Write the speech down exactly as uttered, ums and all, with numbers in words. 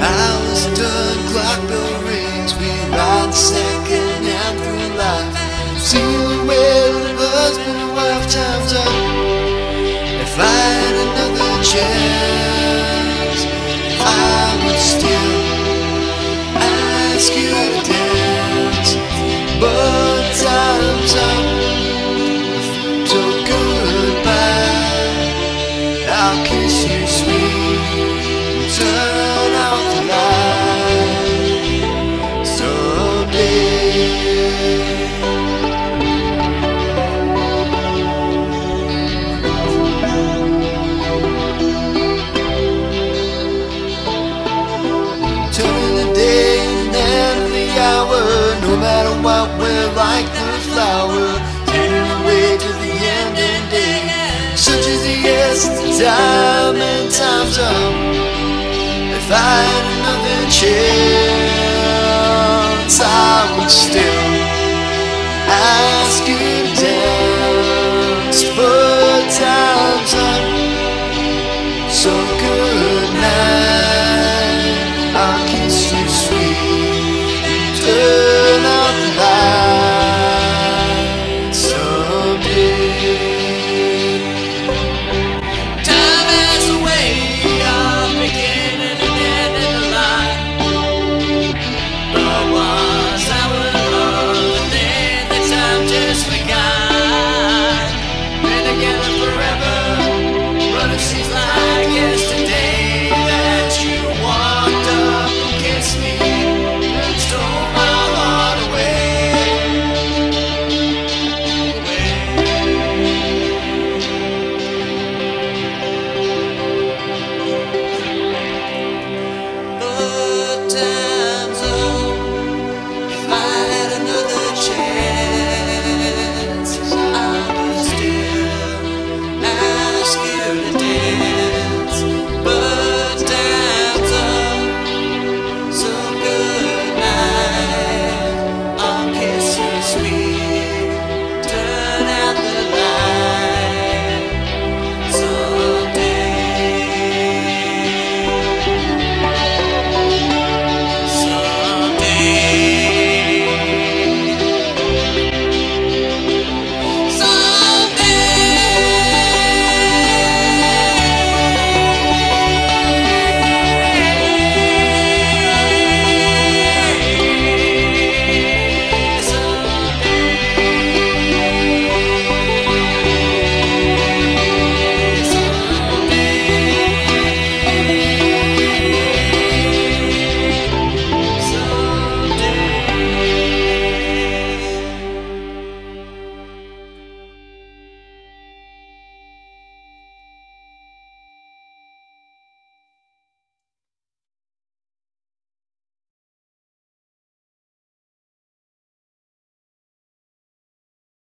Hours done, clock bell rings. We ride second hand through life. Silhouette of husband and wife, time's up. If I had another chance, I would still ask you to dance. But time's up, so goodbye. I'll kiss you sweet and turn out the light someday. Turning the day and end of the hour, no matter what, we're like the flower, fading away to the ending day. Such is the essence of time, and time's up. If I had another chance,